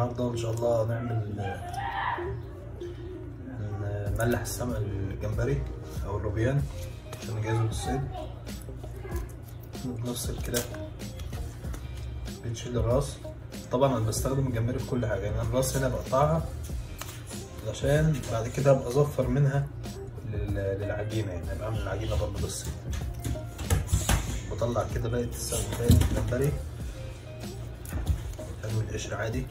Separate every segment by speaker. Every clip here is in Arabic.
Speaker 1: النهارده ان شاء الله نعمل نملح السمك الجمبري او اللوبيان عشان نجهزه للصيد. بنفصل كده، بنشيل الراس. طبعا انا بستخدم الجمبري في كل حاجه، يعني الراس هنا بقطعها عشان بعد كده ابقى اظفر منها للعجينه، يعني ابقى اعمل العجينه برضه بالصيد. بطلع كده باقي الجمبري، ارمي القشر عادي،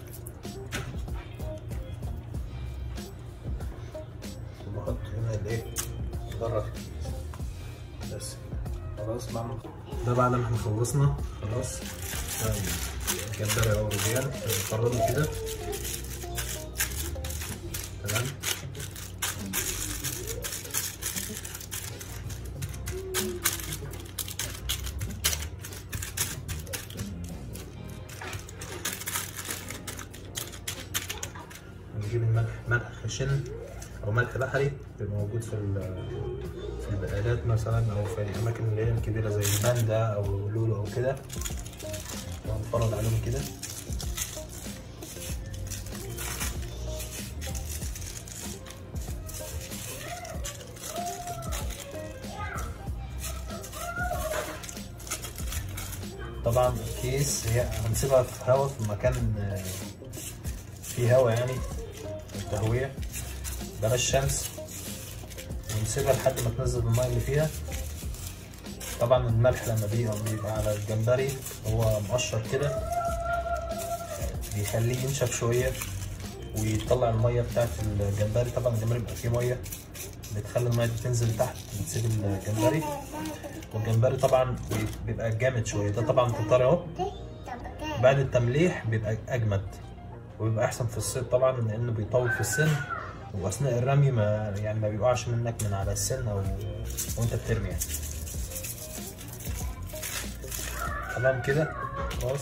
Speaker 1: وبحط هنا الايه بره بس. خلاص بعمل ده بعد ما احنا خلصنا خلاص الجمبري او الرجال بنفرده كده تمام. نجيب الملح، ملح خشن او ملح بحري بيبقى موجود في البقالات مثلا او في الاماكن اللي هي الكبيره زي الباندا او لولو او كده، ونفرد عليهم كده. طبعا الكيس هي هنسيبها في هواء، في مكان فيه هواء يعني التهوية، بلاش شمس، ونسيبها لحد ما تنزل الماء اللي فيها. طبعا الملح لما بيبقى على الجمبري هو مقشر كده بيخليه ينشف شوية ويطلع المية بتاعت الجمبري. طبعا الجمبري بيبقى فيه مية بتخلي المية دي تنزل تحت، بتسيب الجمبري، والجمبري طبعا بيبقى جامد شوية. ده طبعا تطري اهو، بعد التمليح بيبقى أجمد وبيبقى أحسن في الصيد طبعا، لأنه بيطول في السن، وأثناء الرمي ما بيقعش منك من على السن أو وأنت بترمي يعني. تمام كده خلاص.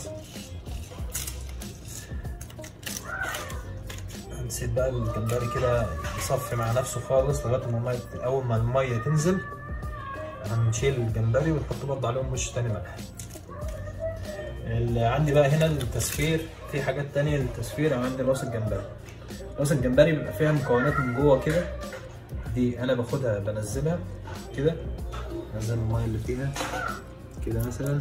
Speaker 1: هنسيب بقى الجمبري كده يصفي مع نفسه خالص لغاية ما أول ما المية تنزل هنشيل الجمبري ونحط برضه عليهم وش تاني ملح. اللي عندي بقى هنا التسفير، في حاجات تانية للتسفير. عندي راس الجمبري، راس الجمبري بيبقى فيها مكونات من جوه كده، دي انا باخدها بنزلها كده، انزل الميه اللي فيها كده مثلا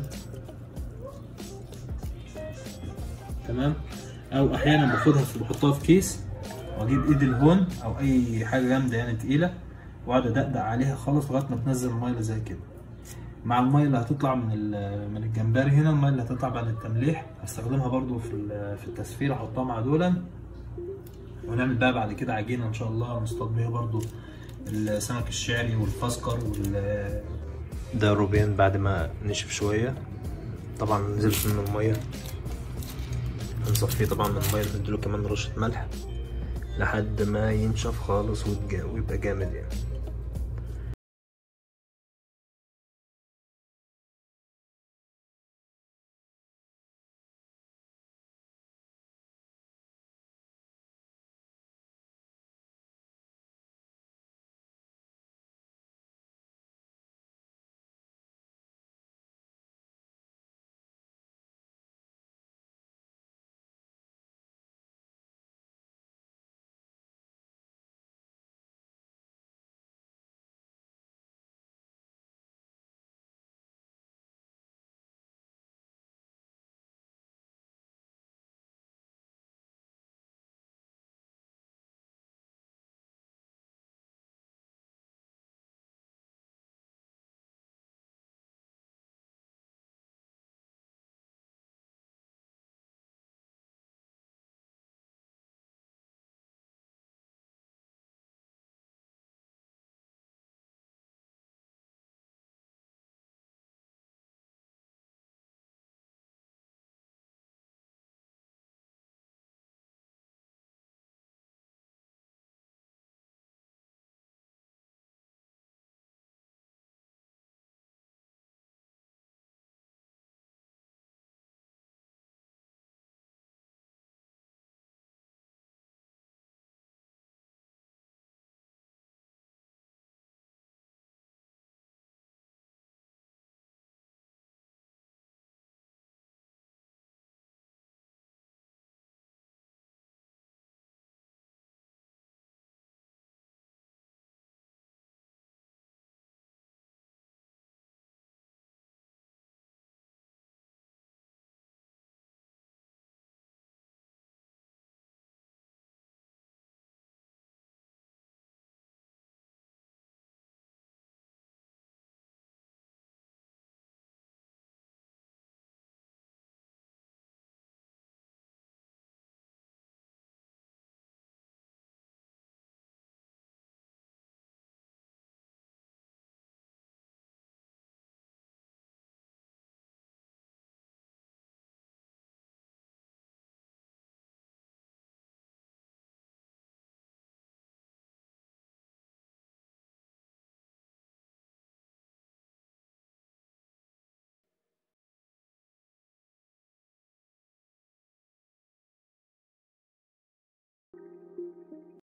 Speaker 1: تمام، او احيانا باخدها بحطها في كيس واجيب ايد الهون او اي حاجه جامده يعني تقيله واقعد ادقدق عليها خالص لغايه ما تنزل الميه اللي زي كده، مع الميه اللي هتطلع من الجمبري هنا. الميه اللي هتطلع بعد التمليح هستخدمها برضو في التسفير، احطها مع دولا، ونعمل بقى بعد كده عجينه ان شاء الله نصطاد بيها برضو السمك الشعري والفسكر ده الروبيان بعد ما نشف شويه. طبعا نزلت منه الميه، هنصفيه طبعا من الميه، نديله كمان رشه ملح لحد ما ينشف خالص ويبقى جامد يعني.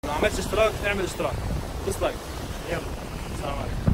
Speaker 2: لو عملتش اشتراك اعمل اشتراك، ديسلايك. يلا، السلام عليكم.